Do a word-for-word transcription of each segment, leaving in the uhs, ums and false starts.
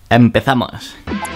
Empezamos.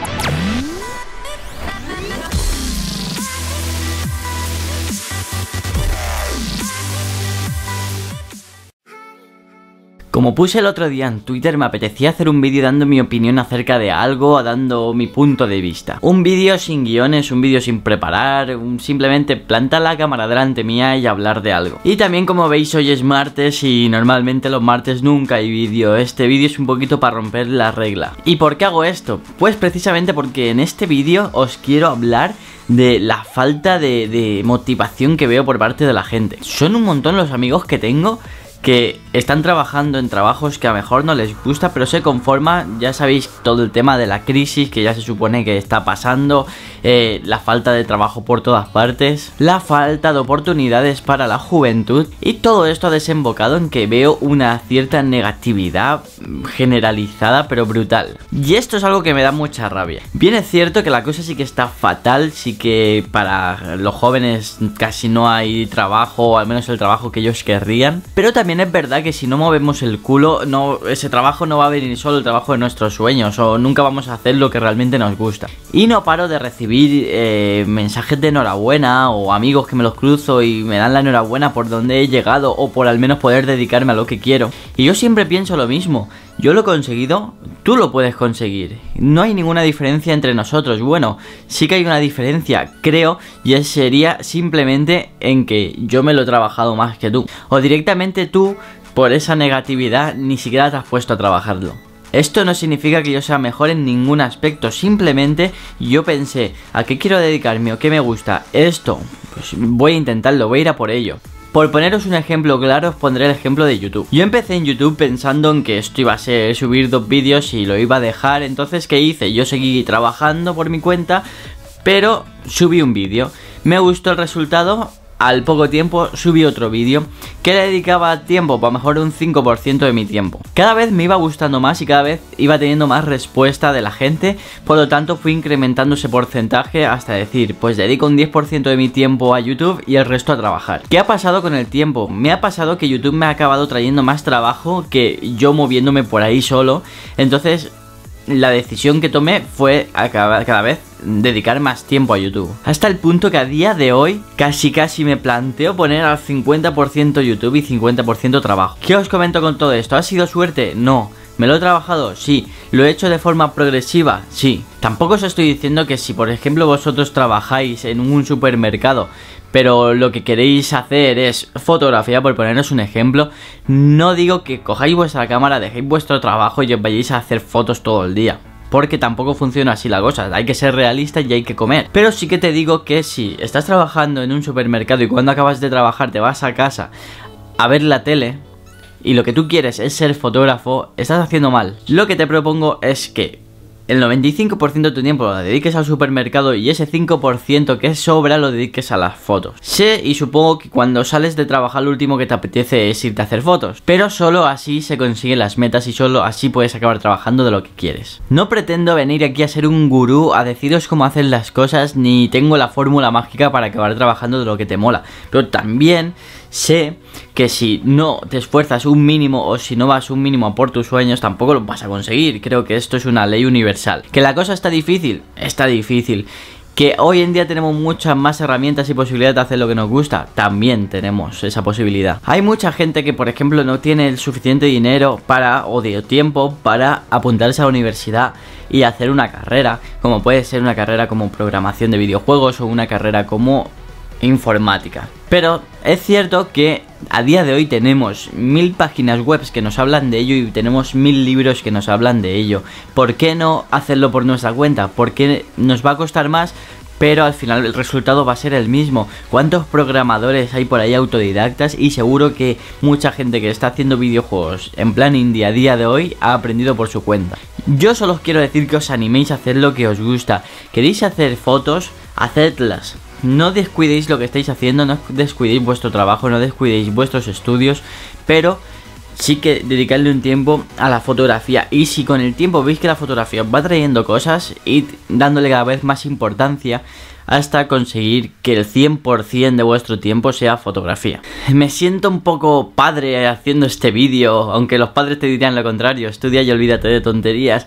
Como puse el otro día en Twitter, me apetecía hacer un vídeo dando mi opinión acerca de algo, dando mi punto de vista. Un vídeo sin guiones, un vídeo sin preparar, un simplemente plantar la cámara delante mía y hablar de algo. Y también, como veis, hoy es martes y normalmente los martes nunca hay vídeo. Este vídeo es un poquito para romper la regla. ¿Y por qué hago esto? Pues precisamente porque en este vídeo os quiero hablar de la falta de, de motivación que veo por parte de la gente. Son un montón los amigos que tengo que están trabajando en trabajos que a lo mejor no les gusta, pero se conforman. Ya sabéis todo el tema de la crisis que ya se supone que está pasando, eh, la falta de trabajo por todas partes, la falta de oportunidades para la juventud, y todo esto ha desembocado en que veo una cierta negatividad generalizada pero brutal. Y esto es algo que me da mucha rabia. Bien, es cierto que la cosa sí que está fatal, sí que para los jóvenes casi no hay trabajo, o al menos el trabajo que ellos querrían, pero también es verdad que si no movemos el culo, no, ese trabajo no va a venir solo, el trabajo de nuestros sueños, o nunca vamos a hacer lo que realmente nos gusta. Y no paro de recibir eh, mensajes de enhorabuena, o amigos que me los cruzo y me dan la enhorabuena por donde he llegado, o por al menos poder dedicarme a lo que quiero. Y yo siempre pienso lo mismo: yo lo he conseguido, tú lo puedes conseguir. No hay ninguna diferencia entre nosotros. Bueno, sí que hay una diferencia, creo, y sería simplemente en que yo me lo he trabajado más que tú. O directamente tú, por esa negatividad, ni siquiera te has puesto a trabajarlo. Esto no significa que yo sea mejor en ningún aspecto, simplemente yo pensé, ¿a qué quiero dedicarme o qué me gusta? Esto, pues voy a intentarlo, voy a ir a por ello. Por poneros un ejemplo claro, os pondré el ejemplo de YouTube. Yo empecé en YouTube pensando en que esto iba a ser subir dos vídeos y lo iba a dejar. Entonces, ¿qué hice? Yo seguí trabajando por mi cuenta, pero subí un vídeo. Me gustó el resultado. Al poco tiempo subí otro vídeo. ¿Qué le dedicaba tiempo? Pues a lo mejor un cinco por ciento de mi tiempo. Cada vez me iba gustando más y cada vez iba teniendo más respuesta de la gente. Por lo tanto fui incrementando ese porcentaje hasta decir, pues dedico un diez por ciento de mi tiempo a YouTube y el resto a trabajar. ¿Qué ha pasado con el tiempo? Me ha pasado que YouTube me ha acabado trayendo más trabajo que yo moviéndome por ahí solo. Entonces la decisión que tomé fue a cada, cada vez dedicar más tiempo a YouTube. Hasta el punto que a día de hoy casi casi me planteo poner al cincuenta por ciento YouTube y cincuenta por ciento trabajo. ¿Qué os comento con todo esto? ¿Ha sido suerte? No. ¿Me lo he trabajado? Sí. ¿Lo he hecho de forma progresiva? Sí. Tampoco os estoy diciendo que si por ejemplo vosotros trabajáis en un supermercado, pero lo que queréis hacer es fotografía, por poneros un ejemplo, no digo que cojáis vuestra cámara, dejéis vuestro trabajo y os vayáis a hacer fotos todo el día, porque tampoco funciona así la cosa. Hay que ser realista y hay que comer. Pero sí que te digo que si estás trabajando en un supermercado y cuando acabas de trabajar te vas a casa a ver la tele y lo que tú quieres es ser fotógrafo, estás haciendo mal. Lo que te propongo es que el noventa y cinco por ciento de tu tiempo lo dediques al supermercado y ese cinco por ciento que sobra lo dediques a las fotos. Sé y supongo que cuando sales de trabajar lo último que te apetece es irte a hacer fotos, pero solo así se consiguen las metas y solo así puedes acabar trabajando de lo que quieres. No pretendo venir aquí a ser un gurú, a deciros cómo hacer las cosas, ni tengo la fórmula mágica para acabar trabajando de lo que te mola, pero también sé que si no te esfuerzas un mínimo o si no vas un mínimo a por tus sueños tampoco lo vas a conseguir. Creo que esto es una ley universal. ¿Que la cosa está difícil? Está difícil. ¿Que hoy en día tenemos muchas más herramientas y posibilidades de hacer lo que nos gusta? También tenemos esa posibilidad. Hay mucha gente que, por ejemplo, no tiene el suficiente dinero para, o de tiempo para apuntarse a la universidad y hacer una carrera, como puede ser una carrera como programación de videojuegos o una carrera como informática. Pero es cierto que a día de hoy tenemos mil páginas web que nos hablan de ello y tenemos mil libros que nos hablan de ello. ¿Por qué no hacerlo por nuestra cuenta? Porque nos va a costar más, pero al final el resultado va a ser el mismo. ¿Cuántos programadores hay por ahí autodidactas? Y seguro que mucha gente que está haciendo videojuegos en plan indie a día de hoy ha aprendido por su cuenta. Yo solo os quiero decir que os animéis a hacer lo que os gusta. ¿Queréis hacer fotos? Hacedlas. No descuidéis lo que estáis haciendo, no descuidéis vuestro trabajo, no descuidéis vuestros estudios, pero sí que dedicarle un tiempo a la fotografía. Y si con el tiempo veis que la fotografía os va trayendo cosas, id dándole cada vez más importancia hasta conseguir que el cien por cien de vuestro tiempo sea fotografía. Me siento un poco padre haciendo este vídeo, aunque los padres te dirían lo contrario: estudia y olvídate de tonterías.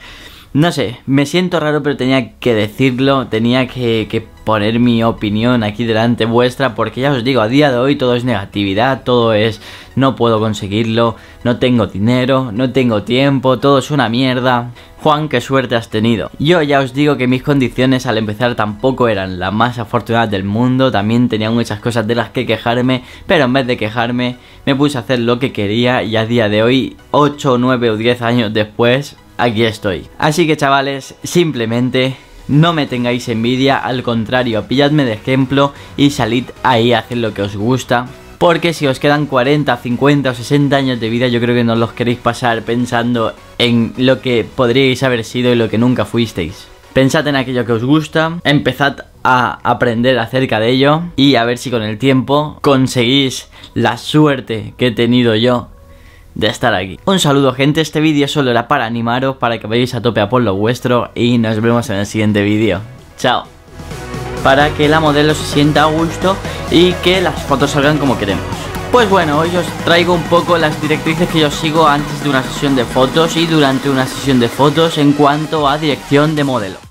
No sé, me siento raro, pero tenía que decirlo, tenía que, que poner mi opinión aquí delante vuestra, porque ya os digo, a día de hoy todo es negatividad, todo es no puedo conseguirlo, no tengo dinero, no tengo tiempo, todo es una mierda. Juan, qué suerte has tenido. Yo ya os digo que mis condiciones al empezar tampoco eran las más afortunadas del mundo, también tenía muchas cosas de las que quejarme, pero en vez de quejarme me puse a hacer lo que quería y a día de hoy, ocho, nueve o diez años después, aquí estoy. Así que chavales, simplemente no me tengáis envidia, al contrario, pilladme de ejemplo y salid ahí a hacer lo que os gusta. Porque si os quedan cuarenta, cincuenta o sesenta años de vida, yo creo que no los queréis pasar pensando en lo que podríais haber sido y lo que nunca fuisteis. Pensad en aquello que os gusta, empezad a aprender acerca de ello y a ver si con el tiempo conseguís la suerte que he tenido yo de estar aquí. Un saludo gente, este vídeo solo era para animaros, para que vayáis a tope a por lo vuestro y nos vemos en el siguiente vídeo. Chao. Para que la modelo se sienta a gusto y que las fotos salgan como queremos. Pues bueno, hoy os traigo un poco las directrices que yo sigo antes de una sesión de fotos y durante una sesión de fotos en cuanto a dirección de modelo.